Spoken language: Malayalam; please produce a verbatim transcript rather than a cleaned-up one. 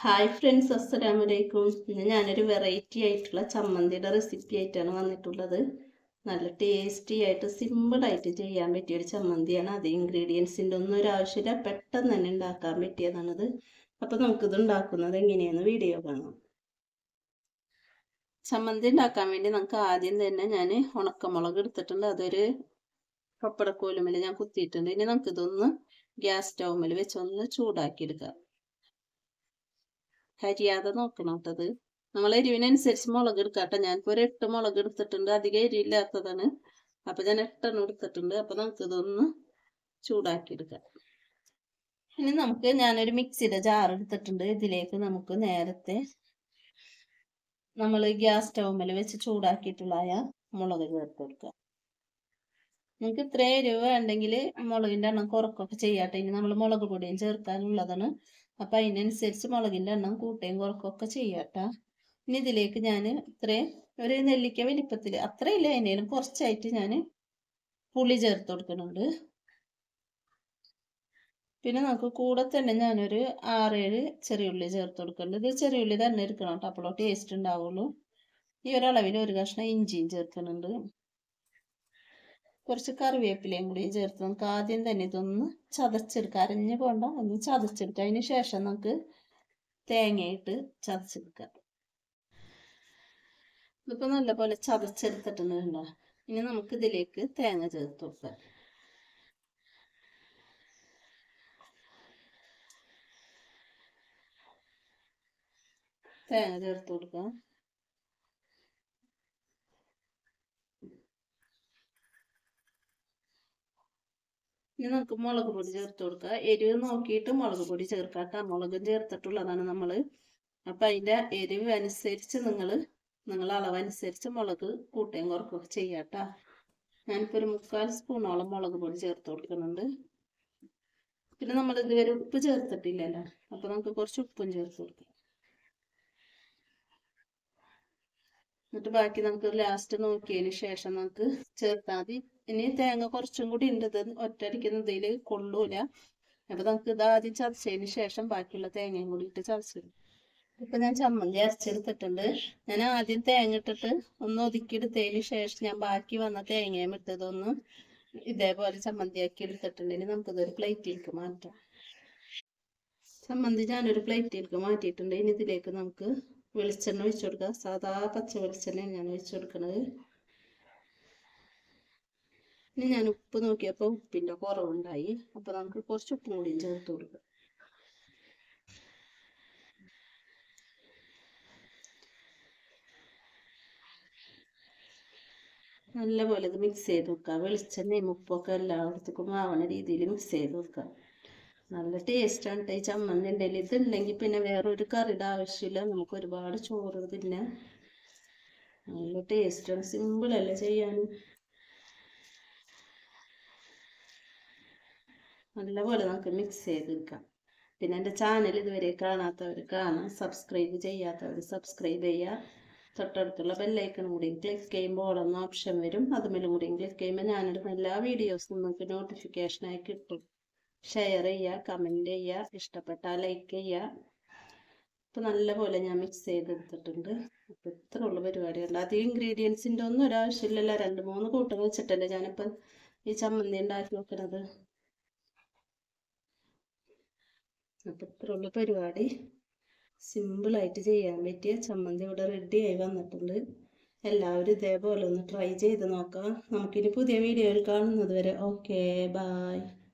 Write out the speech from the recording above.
ഹായ് ഫ്രണ്ട്സ്, അസ്സലാമു അലൈക്കും. ഇന്ന് ഞാനൊരു വെറൈറ്റി ആയിട്ടുള്ള ചമ്മന്തിയുടെ റെസിപ്പി ആയിട്ടാണ് വന്നിട്ടുള്ളത്. നല്ല ടേസ്റ്റി ആയിട്ട് സിമ്പിളായിട്ട് ചെയ്യാൻ പറ്റിയൊരു ചമ്മന്തിയാണ്. അത് ഇൻഗ്രീഡിയൻസിൻ്റെ ഒന്നും ഒരു ആവശ്യമില്ല, പെട്ടെന്ന് തന്നെ ഉണ്ടാക്കാൻ പറ്റിയതാണത്. അപ്പോൾ നമുക്കിത് ഉണ്ടാക്കുന്നത് എങ്ങനെയാണെന്ന് വീഡിയോ കാണാം. ചമ്മന്തി ഉണ്ടാക്കാൻ വേണ്ടി നമുക്ക് ആദ്യം തന്നെ ഞാൻ ഉണക്കമുളക് എടുത്തിട്ടുണ്ട്. അതൊരു പപ്പടക്കോലുമിൽ ഞാൻ കുത്തിയിട്ടുണ്ട്. ഇനി നമുക്കിതൊന്ന് ഗ്യാസ് സ്റ്റൗമിൽ വെച്ചൊന്ന് ചൂടാക്കി എടുക്കാം. കരിയാതെ നോക്കണം കേട്ടത്. നമ്മൾ എരിവിനനുസരിച്ച് മുളക് എടുക്കാട്ടെ. ഞാനിപ്പോൾ ഒരു എട്ട് മുളക് എടുത്തിട്ടുണ്ട്. അധികം എരിവില്ലാത്തതാണ്. അപ്പം ഞാൻ എട്ടെണ്ണം എടുത്തിട്ടുണ്ട്. അപ്പം നമുക്കിതൊന്ന് ചൂടാക്കി എടുക്കാം. ഇനി നമുക്ക് ഞാനൊരു മിക്സിയുടെ ജാർ എടുത്തിട്ടുണ്ട്. ഇതിലേക്ക് നമുക്ക് നേരത്തെ നമ്മൾ ഗ്യാസ് സ്റ്റൗമിൽ വെച്ച് ചൂടാക്കിയിട്ടുള്ള മുളക് ചേർത്ത് കൊടുക്കുക. നിങ്ങൾക്ക് ഇത്ര എരിവ് വേണ്ടെങ്കിൽ മുളകിൻ്റെ എണ്ണം കുറക്കൊക്കെ ചെയ്യാട്ടെ. ഇനി നമ്മൾ മുളക് പൊടിയും ചേർക്കാനുള്ളതാണ്. അപ്പം അതിനനുസരിച്ച് മുളകിൻ്റെ എണ്ണം കൂട്ടുകയും കുറക്കൊക്കെ ചെയ്യാട്ടോ. ഇനി ഇതിലേക്ക് ഞാൻ ഇത്രയും ഒരു നെല്ലിക്ക വലിപ്പത്തിൽ അത്രയില്ല, അതിനേലും കുറച്ചായിട്ട് ഞാൻ പുളി ചേർത്ത് കൊടുക്കുന്നുണ്ട്. പിന്നെ നമുക്ക് കൂടെ തന്നെ ഞാനൊരു ആറേഴ് ചെറിയുള്ളി ചേർത്ത് കൊടുക്കുന്നുണ്ട്. ഇത് ചെറിയുള്ളി തന്നെ എടുക്കണം കേട്ടോ, അപ്പോഴോ ടേസ്റ്റ് ഉണ്ടാവുള്ളൂ. ഈ ഒരളവിൽ ഒരു കഷ്ണം ഇഞ്ചിയും ചേർക്കുന്നുണ്ട്. കുറച്ച് കറിവേപ്പിലയും കൂടി ചേർത്ത് നമുക്ക് ആദ്യം തന്നെ ഇതൊന്ന് ചതച്ചെടുക്കാം. അരഞ്ഞു പോണ്ട, ഒന്ന് ചതച്ചെടുക്കാം. അതിന് ശേഷം നമുക്ക് തേങ്ങയിട്ട് ചതച്ചെടുക്കാം. ഇതിപ്പോൾ നല്ലപോലെ ചതച്ചെടുത്തിട്ടുണ്ട്. ഇനി നമുക്ക് ഇതിലേക്ക് തേങ്ങ ചേർത്ത് കൊടുക്കാം. തേങ്ങ ചേർത്ത് കൊടുക്കാം. ഇനി നമുക്ക് മുളക് പൊടി ചേർത്ത് കൊടുക്കുക. എരിവ് നോക്കിയിട്ട് മുളക് പൊടി ചേർക്കാത്ത മുളകും ചേർത്തിട്ടുള്ളതാണ് നമ്മൾ. അപ്പം അതിൻ്റെ എരിവ് അനുസരിച്ച് നിങ്ങൾ നിങ്ങൾ അളവനുസരിച്ച് മുളക് കൂട്ടുകയും കുറക്കുകയൊക്കെ ചെയ്യാട്ടോ. ഞാനിപ്പോൾ ഒരു മുക്കാൽ സ്പൂണോളം മുളക് പൊടി ചേർത്ത് കൊടുക്കുന്നുണ്ട്. പിന്നെ നമ്മൾ ഇതുവരെ ഉപ്പ് ചേർത്തിട്ടില്ലല്ലോ, അപ്പോൾ നമുക്ക് കുറച്ച് ഉപ്പും ചേർത്ത് കൊടുക്കാം. എന്നിട്ട് ബാക്കി നമുക്ക് ലാസ്റ്റ് നോക്കിയതിന് ശേഷം നമുക്ക് ചേർത്താൽ മതി. ഇനി തേങ്ങ കുറച്ചും കൂടി ഉണ്ട്, ഇത് ഒറ്റടിക്കുന്നതിൽ കൊള്ളൂല. അപ്പോൾ നമുക്ക് ഇത് ആദ്യം ചതച്ചതിന് ശേഷം ബാക്കിയുള്ള തേങ്ങയും കൂടി ഇട്ട് ചതച്ചിടും. ഇപ്പം ഞാൻ ചമ്മന്തി അരച്ചെടുത്തിട്ടുണ്ട്. ഞാൻ ആദ്യം തേങ്ങ ഇട്ടിട്ട് ഒന്ന് ഒതുക്കിയെടുത്തതിന് ശേഷം ഞാൻ ബാക്കി വന്ന തേങ്ങയും ഇട്ടതൊന്ന് ഇതേപോലെ ചമ്മന്തിയാക്കി എടുത്തിട്ടുണ്ട്. ഇനി നമുക്കിതൊരു പ്ലേറ്റിലേക്ക് മാറ്റാം. ചമ്മന്തി ഞാനൊരു പ്ലേറ്റിലേക്ക് മാറ്റിയിട്ടുണ്ട്. ഇനി ഇതിലേക്ക് നമുക്ക് വെളിച്ചെണ്ണ ഒഴിച്ചു കൊടുക്കുക. സാധാ പച്ച വെളിച്ചെണ്ണയാണ് ഞാൻ ഒഴിച്ചു കൊടുക്കുന്നത്. ഇനി ഞാൻ ഉപ്പ് നോക്കിയപ്പോൾ ഉപ്പിൻ്റെ കുറവുണ്ടായി. അപ്പോൾ നമുക്ക് കുറച്ച് ഉപ്പും കൂടിയും ചേർത്ത് കൊടുക്കുക. നല്ലപോലെ ഇത് മിക്സ് ചെയ്ത് വെക്കുക. വെളിച്ചെണ്ണയും ഉപ്പൊക്കെ എല്ലായിടത്തേക്കും ആവണ രീതിയിൽ മിക്സ് ചെയ്ത് വെക്കുക. നല്ല ടേസ്റ്റാണ് കേട്ടോ ഈ ചമ്മന്തി ഉണ്ടെങ്കിൽ. ഇതുണ്ടെങ്കിൽ പിന്നെ വേറൊരു കറിയുടെ ആവശ്യമില്ല. നമുക്ക് ഒരുപാട് ചോറ് പിന്നെ നല്ല ടേസ്റ്റാണ്. സിമ്പിളല്ലേ ചെയ്യാൻ. നല്ലപോലെ നമുക്ക് മിക്സ് ചെയ്തെടുക്കാം. പിന്നെ എൻ്റെ ചാനൽ ഇതുവരെ കാണാത്തവർ കാണാം, സബ്സ്ക്രൈബ് ചെയ്യാത്തവർ സബ്സ്ക്രൈബ് ചെയ്യുക. തൊട്ടടുത്തുള്ള ബെല്ലൈക്കൺ കൂടി ക്ലിക്ക് ചെയ്യുമ്പോൾ ഓളെന്ന ഓപ്ഷൻ വരും. അതുമേലും കൂടി ക്ലിക്ക് ചെയ്യുമ്പോൾ ഞാനിടുന്ന എല്ലാ വീഡിയോസും നിങ്ങൾക്ക് നോട്ടിഫിക്കേഷനായി കിട്ടും. ഷെയർ ചെയ്യുക, കമൻറ്റ് ചെയ്യുക, ഇഷ്ടപ്പെട്ടാൽ ലൈക്ക് ചെയ്യുക. അപ്പോൾ നല്ലപോലെ ഞാൻ മിക്സ് ചെയ്തെടുത്തിട്ടുണ്ട്. അപ്പോൾ ഇത്ര ഉള്ള പരിപാടിയുണ്ട്. അത് ഇൻഗ്രീഡിയൻസിൻ്റെ ഒന്നും ഒരാവശ്യമില്ലല്ലോ. രണ്ട് മൂന്ന് കൂട്ടം വെച്ചിട്ടല്ലേ ഞാനിപ്പം ഈ ചമ്മന്തി ഉണ്ടാക്കി വെക്കുന്നത്. അപ്പോൾ ഇത്ര ഉള്ള പരിപാടി. സിമ്പിളായിട്ട് ചെയ്യാൻ പറ്റിയ ചമ്മന്തി ഇവിടെ റെഡി ആയി വന്നിട്ടുണ്ട്. എല്ലാവരും ഇതേപോലെ ഒന്ന് ട്രൈ ചെയ്ത് നോക്കാം. നമുക്കിനി പുതിയ വീഡിയോയിൽ കാണുന്നത് വരെ ഓക്കെ, ബായ്.